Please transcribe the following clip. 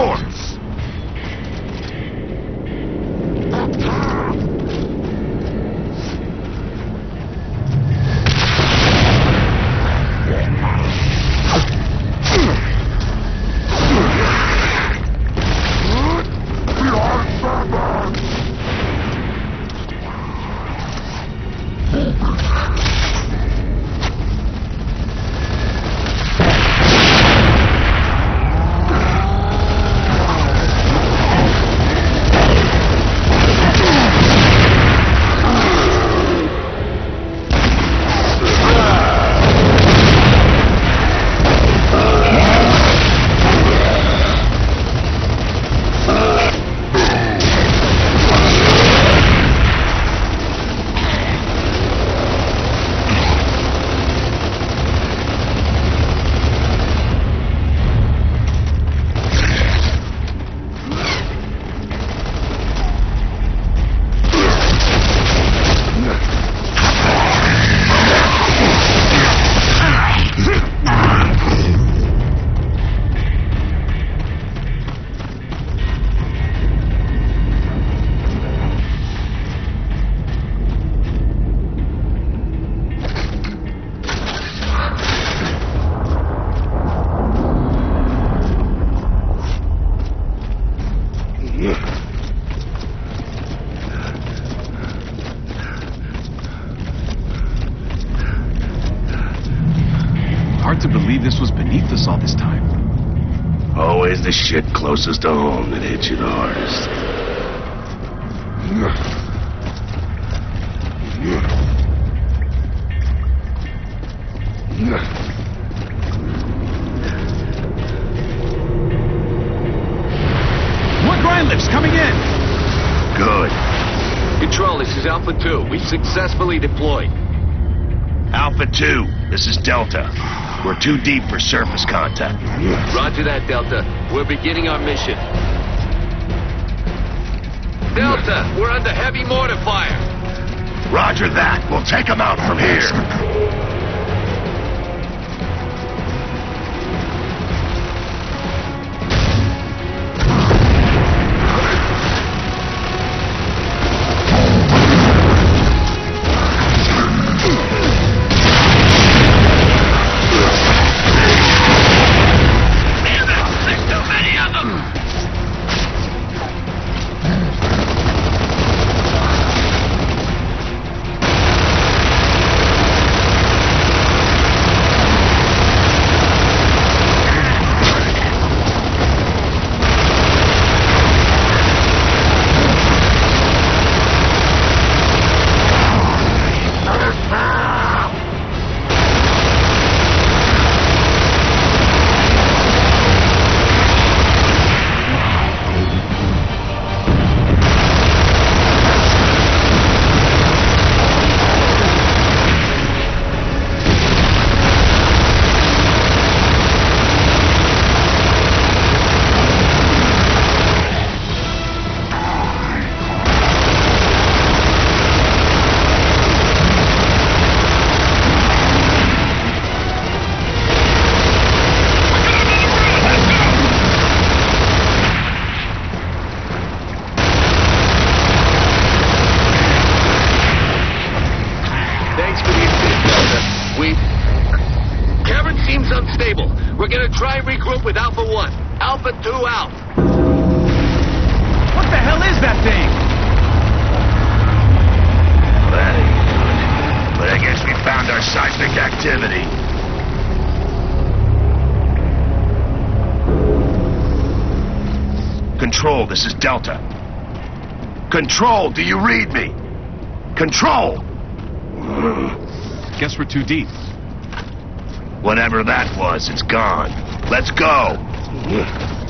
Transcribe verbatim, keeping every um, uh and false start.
yours! Hard to believe this was beneath us all this time. Always the shit closest to home that hits you the hardest. More grind lifts coming in! Good. Control, this is Alpha two. We've successfully deployed. Alpha two, this is Delta. We're too deep for surface contact. Roger that, Delta. We're beginning our mission. Delta, we're under heavy mortar fire. Roger that. We'll take them out from here. Unstable. We're gonna try and regroup with Alpha one. Alpha two out. What the hell is that thing? That ain't good. But I guess we found our seismic activity. Control, this is Delta. Control, do you read me? Control! Guess we're too deep. Whatever that was, it's gone. Let's go!